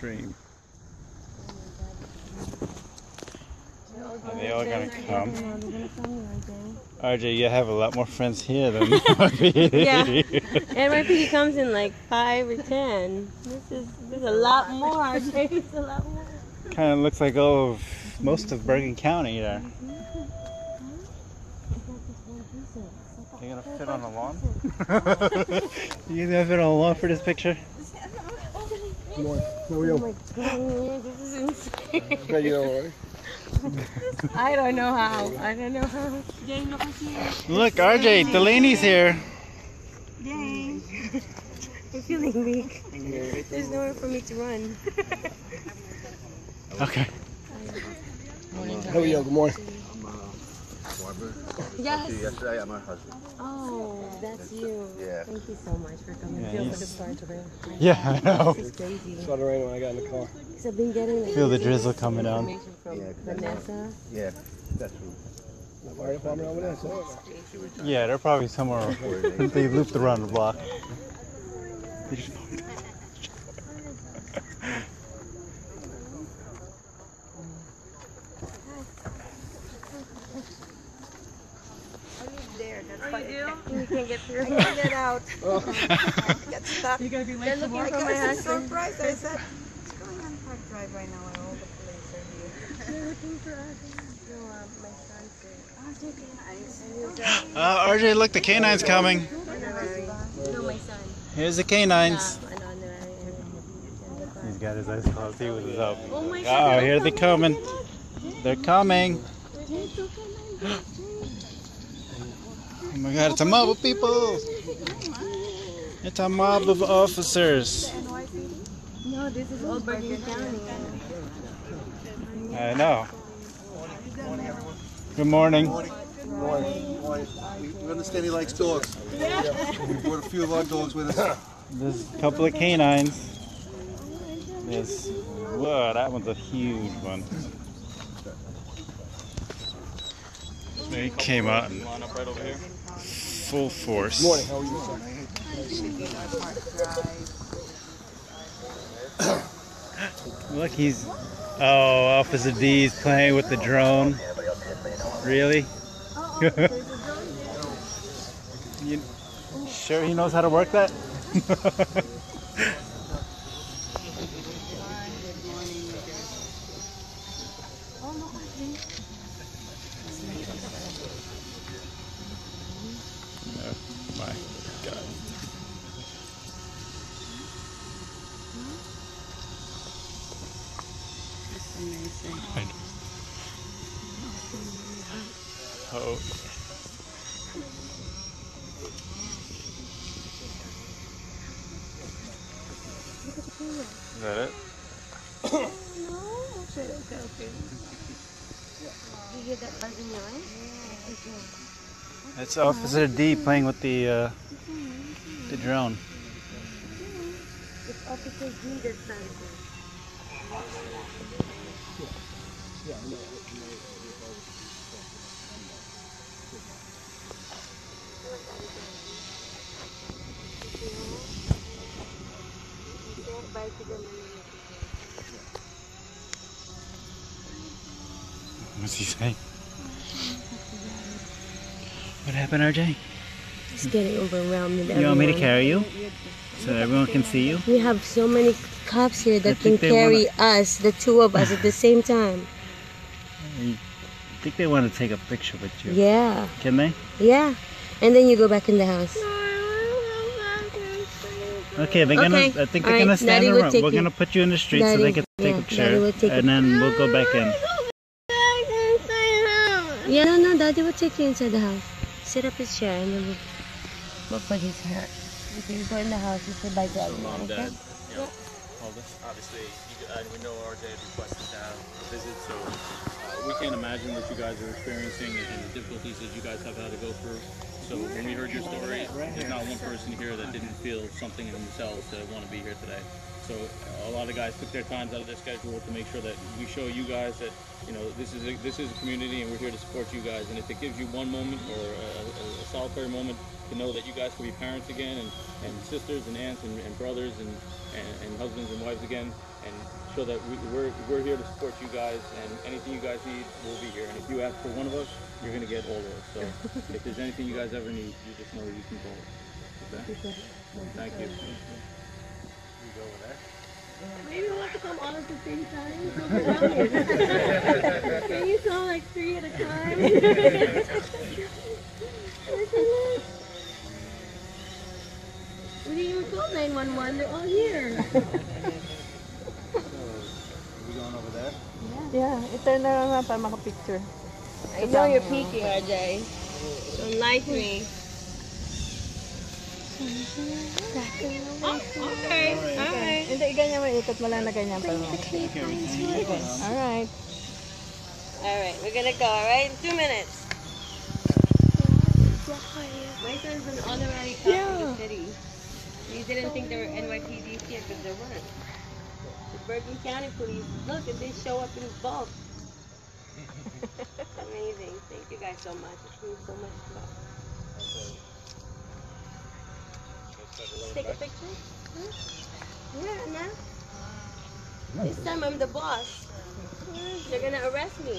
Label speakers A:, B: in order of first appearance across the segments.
A: stream. Are they all gonna come? RJ, you have a lot more friends here than NYPD.
B: Yeah, NYPD comes in like 5 or 10. This is a lot more, RJ. It's a lot more.
A: Kind of looks like most of Bergen County there. You gonna fit on the lawn? You gonna fit on the lawn for this picture?
C: Come on, here we go.
B: Oh my god, this is insane.
C: Okay, you know, right?
B: I don't know how. I don't know how.
A: Look, RJ, Delaney's here.
B: Dang. I'm feeling weak. There's nowhere for me to run.
A: Okay.
C: Here we go, good morning.
B: Yes.
D: Yesterday, I'm her husband.
B: Oh, that's you.
D: Yeah.
B: Thank you so much for coming.
A: Yeah,
B: Feel for the start of it.
A: Yeah, I know.
B: This is crazy.
C: Started raining when I got in the car.
B: So I've been getting
A: Feel the drizzle coming down.
B: information from Vanessa.
D: Yeah, that's who.
C: The fire department over there, so.
A: Yeah, they're probably somewhere. They looped around the block.
B: You can't get through. I can't get out.
E: Get stuck.
B: You're gonna be late
E: They're
B: for
E: looking
B: work.
E: for my husband. Surprised. I said, what's going on Park Drive right now when all the police are here?
B: They're looking for us. No, my son said.
A: RJ, look, the canine's coming.
B: No, my son.
A: Here's the canines.
B: I know.
A: He's got his eyes closed. He was up.
B: Oh my
A: Oh,
B: God.
A: here they coming. They're coming. Oh my God, it's a mob of people. It's a mob of officers.
B: No, this is all Bergen County.
A: I know. Good morning.
D: We understand he likes dogs. We brought a few of our dogs with us.
A: There's a couple of canines. There's, whoa, that one's a huge one. They came out in full force.
C: Morning, how are you,
A: Look, he's, oh, Officer D's playing with the drone. Really? You sure he knows how to work that? Oh my God. Oh. Is that it?
B: Okay. You get that buzz in your eye?
A: That's Officer D playing with the drone.
B: It's Officer D that's done it.
A: What's he saying? What happened, RJ?
B: It's getting overwhelmed with everyone.
A: You want me to carry you? So everyone can see you?
B: We have so many cops here that can
A: think they
B: carry us, the two of us, at the same time.
A: I think they want to take a picture with you.
B: Yeah.
A: Can they?
B: Yeah. And then you go back in the house.
A: Okay, they're gonna.
B: Okay.
A: I think they're
B: All
A: gonna
B: right,
A: stand
B: Daddy will
A: around.
B: take
A: We're
B: you.
A: gonna put you in the street so they can take a
B: Daddy
A: picture,
B: will take
A: and
B: you.
A: then we'll go back in.
B: Yeah, no, Daddy will take you inside the house. Sit up his chair and then we'll put his hair. Okay, you go in the house and say bye to everyone,
F: Mom,
B: okay?
F: Dad, you know, obviously, we know RJ had requested to have a visit, so we can't imagine what you guys are experiencing and the difficulties that you guys have had to go through. So when we heard your story, there's not one person here that didn't feel something in themselves to want to be here today. So a lot of guys took their times out of their schedule to make sure that we show you guys that, you know, this is a community and we're here to support you guys. And if it gives you one moment or a solitary moment to know that you guys can be parents again and sisters and aunts and brothers and husbands and wives again, and show that we're here to support you guys, and anything you guys need, we'll be here. And if you ask for one of us, you're going to get all of us. So if there's anything you guys ever need, you just know you can call us. Okay? Thank you.
B: Maybe we'll have to come all at the same time. Can you call like 3 at a time? We didn't even call 911. They're all here.
A: Are we going over there?
E: Yeah, i-turn na lang na para makapicture.
B: I know you're peeking, R.J. Don't lie to me. Okay. Alright.
E: Hindi, ganyan mo ikot mo lang na ganyan pa mo. Alright.
B: Alright, we're gonna go, alright? In 2 minutes. My son's an honorary cop in the city. You didn't think there were NYPDs here because there weren't. The Bergen County Police, look, and they show up in bulk. Amazing. Thank you guys so much. It means so much to us. Take a picture? Yeah, Anna. This time I'm the boss. They're gonna arrest me.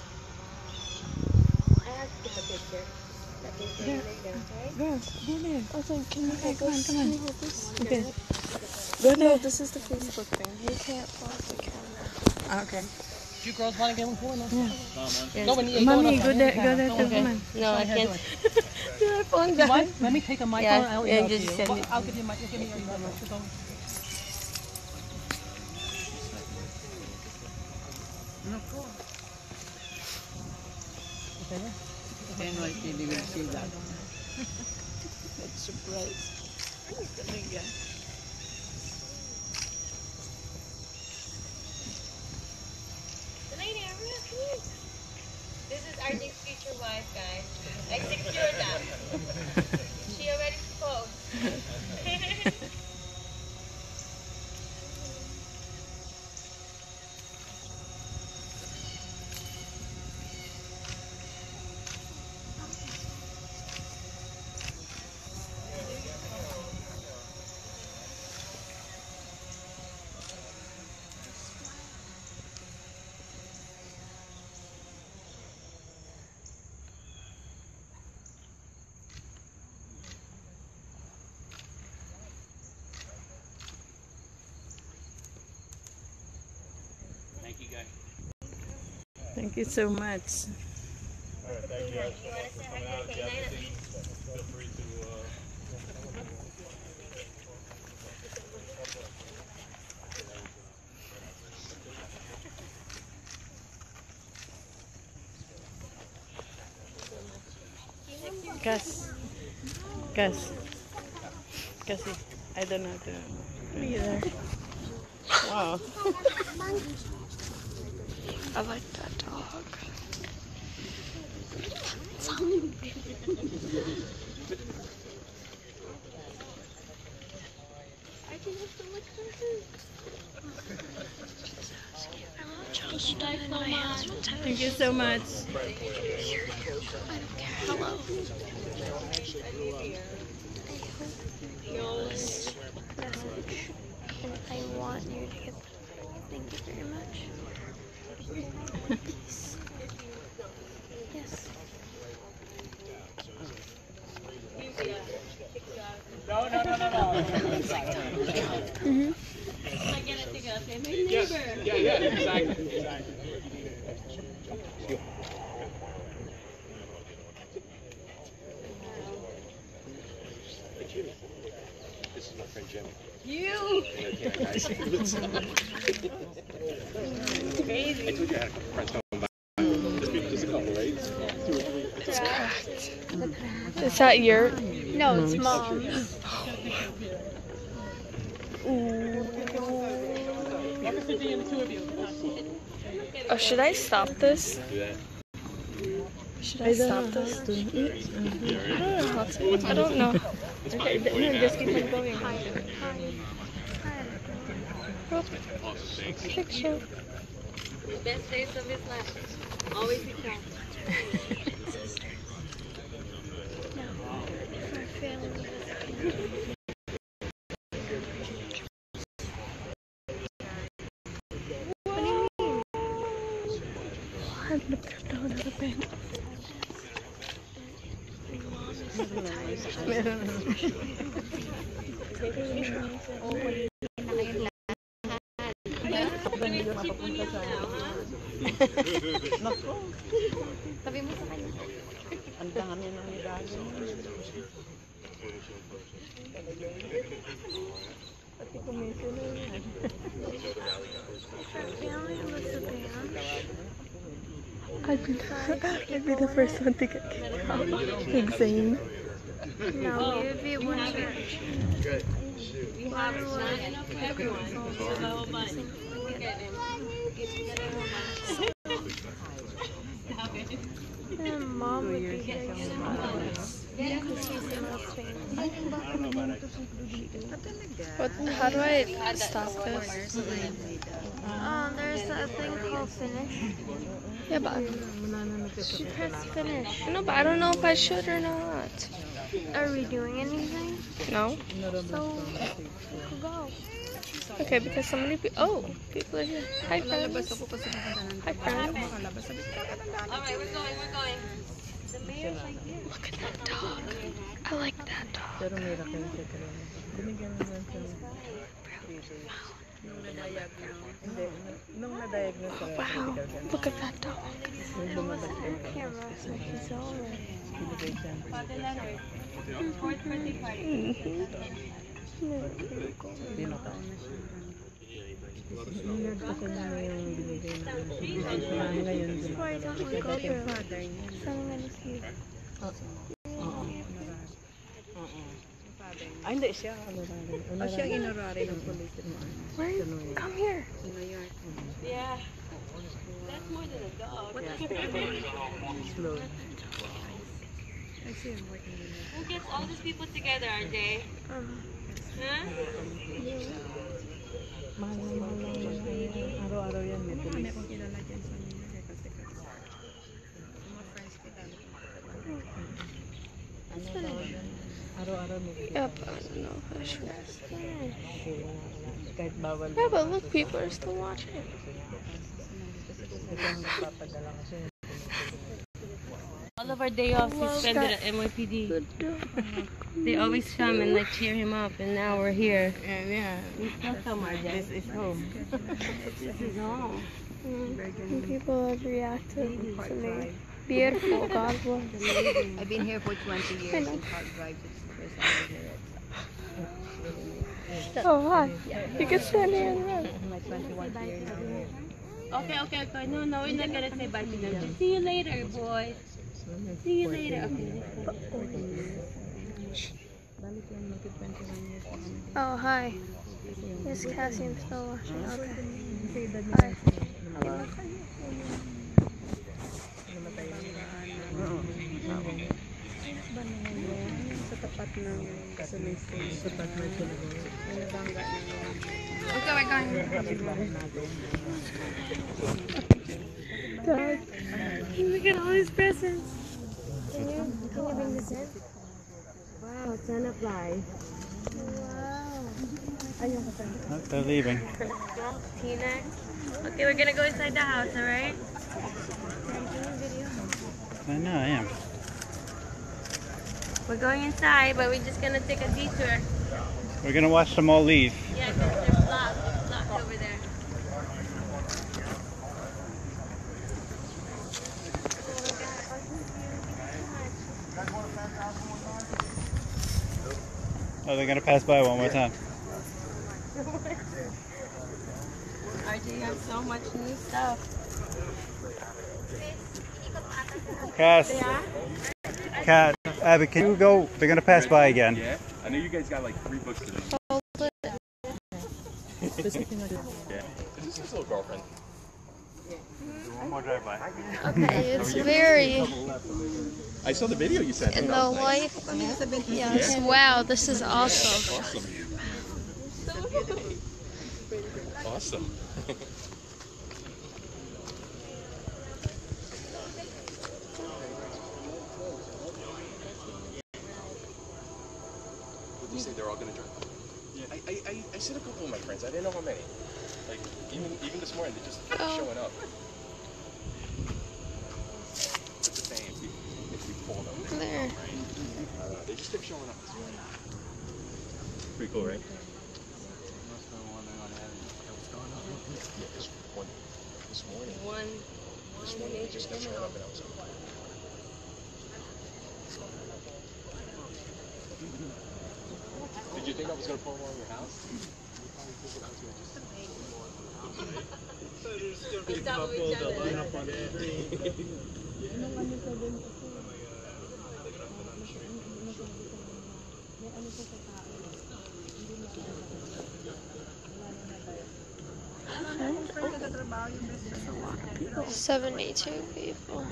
B: I have to take a picture. That means they're later, okay?
E: Go there. Also, can you come on.
G: Can you hold this?
E: Okay.
G: Go no, this is the Facebook thing. You can't pause the camera.
E: Okay.
H: You girls want to get one for now?
E: Yes.
H: Go when you
E: Mommy, go there too. Come on.
B: No, I can't. My phone
H: You
B: died.
H: want? Let me take a mic
B: Yeah,
H: I'll
B: and
H: email
B: just
H: to you.
B: send it.
H: I'll give you my. Give me your email. Go.
E: NYPD will see that. That's surprise.
B: This is R.J.'s future wife, guys. I secured that. She already proposed.
F: Thank you, guys.
E: Thank you so much.
F: All right, thank you guys for coming out. If you have anything, feel free to.
E: Gus, I don't know to be there. Wow.
G: I like that dog.
E: Thank you so much.
G: I don't care. Hello. I hope this message, and I want you to get better. Thank you very much. Peace. Yes.
H: No. Yeah, exactly.
C: This is my friend Jimmy.
B: You! Crazy.
C: I told you I had a couple friends coming by. Just a couple, right? 2 or 3.
G: It's cracked.
E: Is that your?
G: No, it's Mom's.
E: Oh, should I stop this?
C: Do that.
G: Should I stop this? I don't know.
E: Just keep on going.
G: Picture.
B: Best days of his life. Always become.
G: My family. I looked down at the bank.
E: Sabi mo sa kanya. Ang dami ng regalo. Pati commission na yan.
G: I'd be the first one to get kicked out. Insane. No, you'd be one church.
B: We have enough for everyone. Look at him.
G: And Mom would be here because she's the most famous. How do I stop this? There's a thing called finish. Yeah, but she pressed finish. No, but I don't know if I should or not. Are we doing anything? No. So, go. Okay, because so many people. Oh, people are here. Hi, friends. Hi, friends.
B: Alright, we're going. The mayor's right here.
G: Look at that dog. I like that dog. Wow, look at that dog. Camera, so he's alright.
B: Father Leonard. Fourth birthday party.
G: Before I don't want to go there. Someone is here.
E: Ay, hindi siya. O siya inorari ng police.
G: Where? Come here.
B: Yeah. That's more than a dog.
E: Slow.
B: Who gets all these people together, R.J.? Huh?
E: Araw-araw yan. May police. Araw-araw may police.
G: Yep, I don't know if I should.
E: Kahit bawal.
G: Yeah, but look, people are still watching.
E: Ito ang nagpapadala kasi.
B: All of our day off we spend it at NYPD. They always come and like cheer him up, and now we're here.
E: Yeah.
B: We still come, R.J.
E: This is home.
B: This is home.
G: And people have reacted to me. Beautiful, God bless.
E: I've been here for 20 years in Park Drive. It's the first time I
G: Oh, hi. You can stand here and run.
E: my 21st year here.
B: Okay. No, we're not gonna say bye to them. Just see you later, boys. See you later.
G: Oh, hi. Yes, Cassie, I'm still watching. Okay. Hi.
E: Sa tapat ng kasulisin. Sa tapat ng kasulisin.
G: Okay, we're going. Dad, look at all these presents. Can you bring this in?
B: Wow, Santa flies.
G: Wow.
A: They're leaving.
B: Tina. Okay, we're gonna go inside the house, alright?
A: I know, I am.
B: We're going inside, but we're just gonna take a detour.
A: We're gonna watch them all leave.
B: Yeah, because they're blocked. It's blocked over there.
A: Oh, they're gonna pass by one more time.
B: RJ, you have so much new stuff.
A: Cass. Cat. Abby, can you go? They're gonna pass by again.
C: Yeah, I know you guys got like 3 books to read. Yeah. Is this his little girlfriend? One more drive-by.
G: Okay, it's very
C: I saw the video you sent.
G: in the light. Yes, wow, this is awesome.
C: Awesome. Did you say they're all going to drive? Yeah. I sent a couple of my friends. I didn't know how many. Like, even this morning, they just kept showing up. It's the same if you pull them.
G: There.
C: They just kept showing up. Pretty cool, right? Yeah, this morning they just kept showing up and I was like, did you think I was going to pull them on your house?
G: People. 72 people.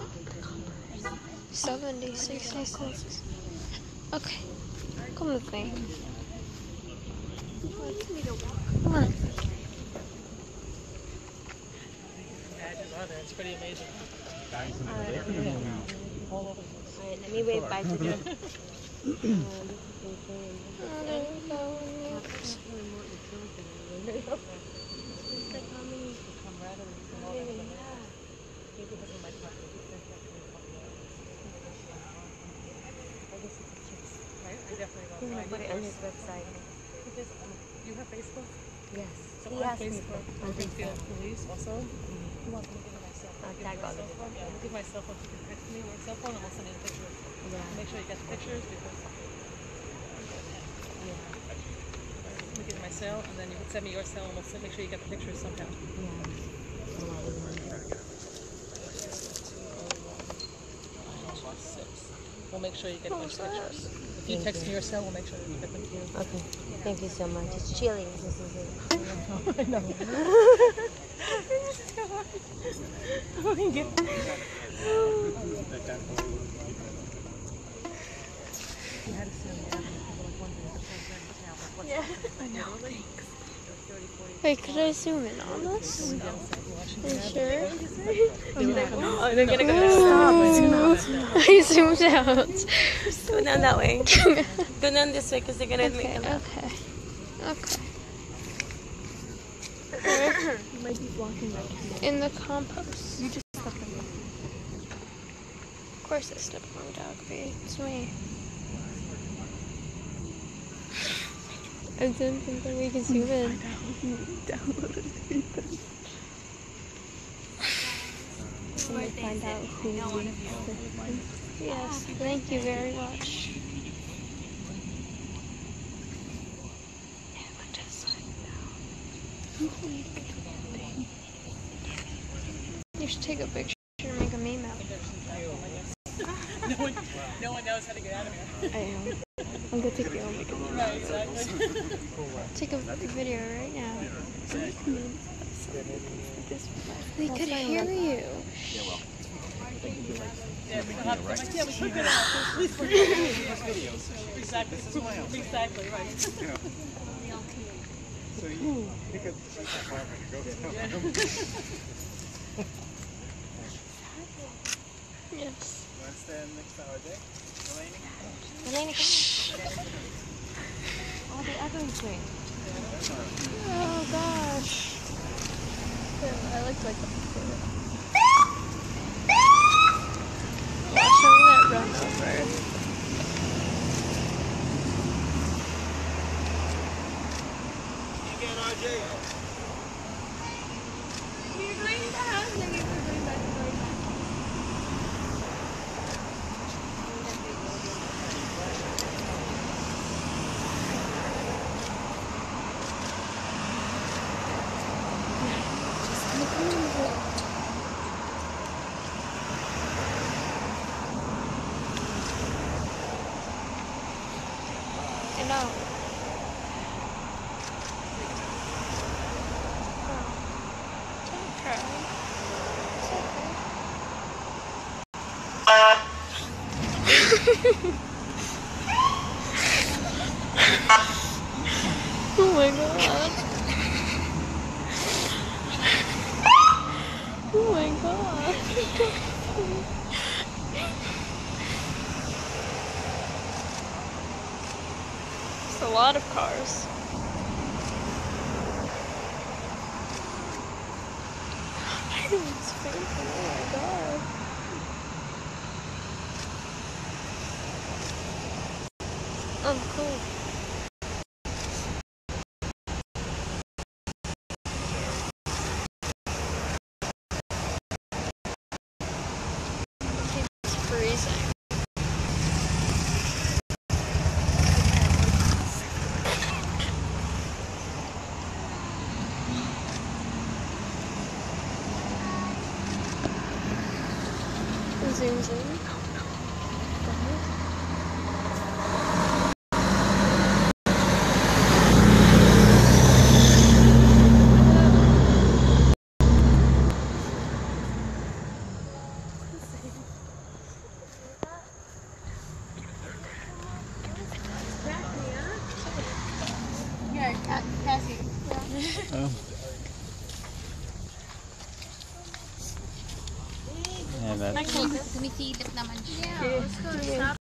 G: 70, 66. Okay. Come with me. Come on.
H: It's pretty amazing.
B: Alright, let me wave bye to you. Put it on his website.
H: You have Facebook?
B: Yes.
H: So
B: He
H: on
B: asked me
H: Facebook, Bergenfield Police also. You want me to give you my cell phone?
B: I'll tag all of it.
H: Yeah, I'll give my cell phone. You can text me your cell phone and we'll send you the pictures. Make sure you get the pictures because we give you my cell and then you can send me your cell and we'll make sure you get the pictures somehow. We'll make sure you get those pictures. If you text me your cell, we'll make sure that you get them too.
B: Okay. Thank you so much. It's chilling. This is it.
H: I know.
G: Yeah. Wait, could I zoom in on this? Are you sure?
B: Oh, they're gonna go stop.
G: I zoomed out.
B: Go down that way. Go down this way because they're gonna make a left.
G: Okay.
E: You might be blocking my camera.
G: In the compost.
E: You just stuck in there.
G: Of course I stepped on dog feet. It's me. I didn't think that we could zoom in.
E: Downloaded it.
G: Can we find out who wins? Yes, thank you very much. You should take a picture and make a meme out.
H: No one knows how to get out of here.
G: I am. I'm gonna take you and make a meme.
H: Right, exactly.
G: Take a video right now. They could hear you.
H: Yeah, we don't have to. Yeah, we can get it. At least for videos. Exactly, right.
A: So you could
G: Yes.
A: You want to stand next to R.J.?
G: Delaney, shh.
B: Oh, the other way.
G: Oh gosh. I looked like that before. Watch them get run over.
A: You get R.J.
G: You're going to the house and you're going back to going back. I know. Don't cry. Oh my god. Oh my god. It's a lot of cars. It's painful. Oh my god. Oh, cool. It's freezing. Zooms in.
B: Yeah, Cassie.
A: Oh. Yeah, that.
B: Sumisilip naman siya.
G: Yeah, let's go. Stop.